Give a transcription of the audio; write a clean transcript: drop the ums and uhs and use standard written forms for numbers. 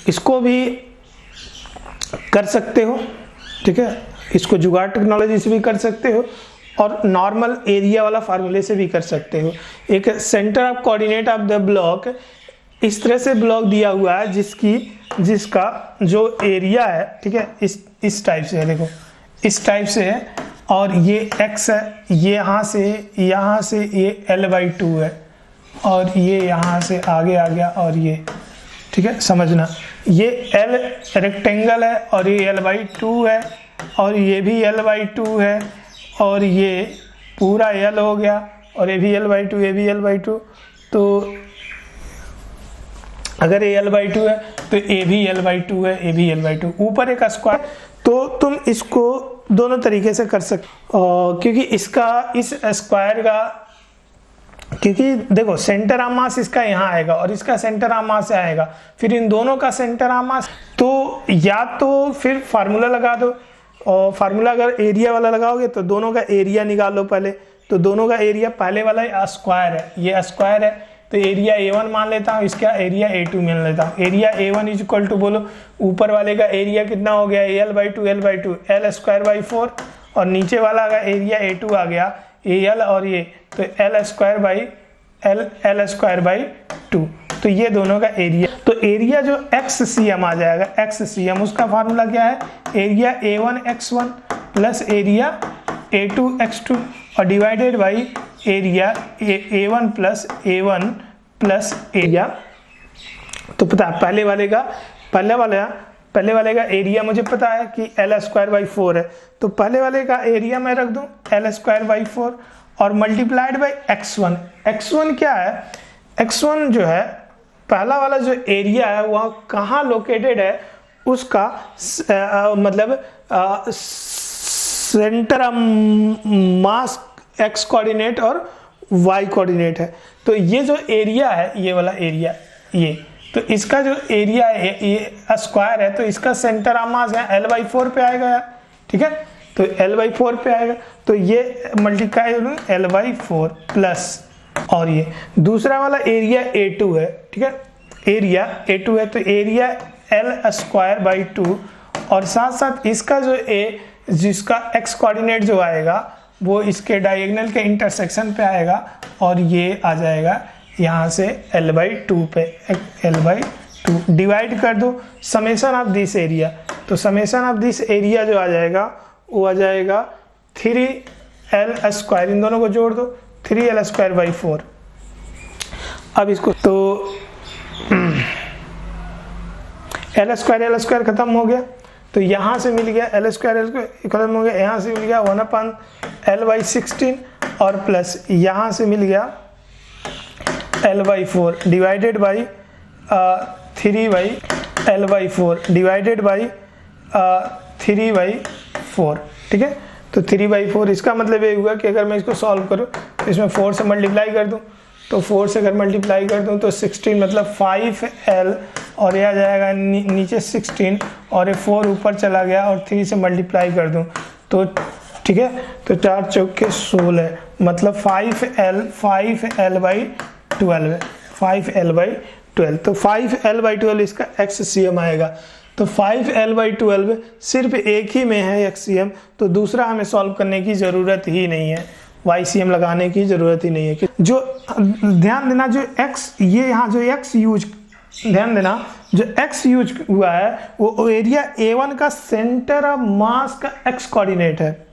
इसको भी कर सकते हो, ठीक है, इसको जुगाड़ टेक्नोलॉजी से भी कर सकते हो और नॉर्मल एरिया वाला फार्मूले से भी कर सकते हो। एक centre of coordinate of the block, इस तरह से ब्लॉक दिया हुआ है जिसका जो एरिया है, ठीक है, इस टाइप से है, देखो इस टाइप से है और ये x है, ये यहाँ से ये l/2 है और ये यहाँ से आगे आ गया और ये, ठीक है, समझना ये l रेक्टेंगल है और ये l/2 है और ये भी l/2 है और ये पूरा l हो गया और ये भी l/2, ये भी l/2। तो अगर ये l/2 है तो ये भी l/2 है, ये भी l/2, ऊपर एक स्क्वायर। तो तुम इसको दोनों तरीके से कर सकते, क्योंकि इसका इस स्क्वायर का, क्योंकि देखो सेंटर ऑफ मास इसका यहाँ आएगा और इसका सेंटर ऑफ मास आएगा, फिर इन दोनों का सेंटर ऑफ मास, तो या तो फिर फार्मूला लगा दो और फार्मूला अगर एरिया वाला लगाओगे तो दोनों का एरिया निकाल लो पहले। तो दोनों का एरिया, पहले वाला स्क्वायर है, ये स्क्वायर है तो एरिया A1 मान लेता हूँ, इसका एरिया A2 मान लेता हूँ। Area A1 is equal to, बोलो ऊपर वाले का एरिया कितना हो गया, l/2 l² 4 और नीचे वाला का एरिया A2 आ गया AL और ये, तो l² 2। तो ये दोनों का एरिया, तो एरिया जो XCM आ जाएगा, XCM उसका फार्मूला क्या है, area A1 x1 plus area A2 x2 और divided by area A1 plus area. तो पता है पहले वाले का एरिया मुझे पता है कि l² 4 है, तो पहले वाले का एरिया मैं रख दूं l² 4 और मल्टीप्लाइड बाई x1। x1 क्या है, x1 जो है पहला वाला जो एरिया है वह कहाँ लोकेटेड है, उसका मतलब centre of mass x coordinate और y कोऑर्डिनेट है। तो ये जो एरिया है, ये वाला एरिया, ये तो इसका जो एरिया है ये स्क्वायर है, तो इसका सेंटर ऑफ मास है l/4 पे आएगा यार, ठीक है, तो l/4 पे आएगा, तो ये मल्टीप्लाई l/4 प्लस, और ये दूसरा वाला एरिया A2 है, ठीक है, एरिया A2 है तो एरिया l² 2 और साथ साथ इसका जो जिसका x कोऑर्डिनेट जो आएगा वो इसके डायगोनल के इंटरसेक्शन पे आएगा और ये आ जाएगा यहाँ से l/2 पे, l/2 डिवाइड कर दो समेशन ऑफ दिस एरिया। तो समेशन ऑफ दिस एरिया जो आ जाएगा वो आ जाएगा 3l², इन दोनों को जोड़ दो 3l² 4। अब इसको तो l² खत्म हो गया, तो यहाँ से मिल गया l² खत्म हो गया, यहाँ से मिल गया 1/l/16 और प्लस यहाँ से मिल गया l/4 divided by 3/l/4 divided by 3/4, ठीक है। तो 3/4 इसका मतलब ये हुआ कि अगर मैं इसको सॉल्व करूँ तो इसमें 4 से मल्टीप्लाई कर दूँ, तो 4 से अगर मल्टीप्लाई कर दूँ तो 16 मतलब 5l और यह आ जाएगा नीचे 16 और ये 4 ऊपर चला गया और 3 से मल्टीप्लाई कर दूँ तो, ठीक है, तो 4 चौके 16 मतलब 5l/12 तो 5l/12 इसका XCM आएगा। तो 5l/12 सिर्फ एक ही में है XCM, तो दूसरा हमें सॉल्व करने की ज़रूरत ही नहीं है, YCM लगाने की ज़रूरत ही नहीं है। जो ध्यान देना, जो x, ये यहाँ जो x यूज, ध्यान देना जो x यूज हुआ है वो एरिया A1 का सेंटर ऑफ मास का x कोऑर्डिनेट है,